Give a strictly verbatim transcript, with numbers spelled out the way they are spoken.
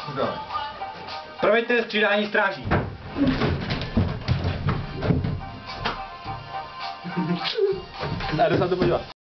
Proveďte střídání stráží. A jdu se na to podívat.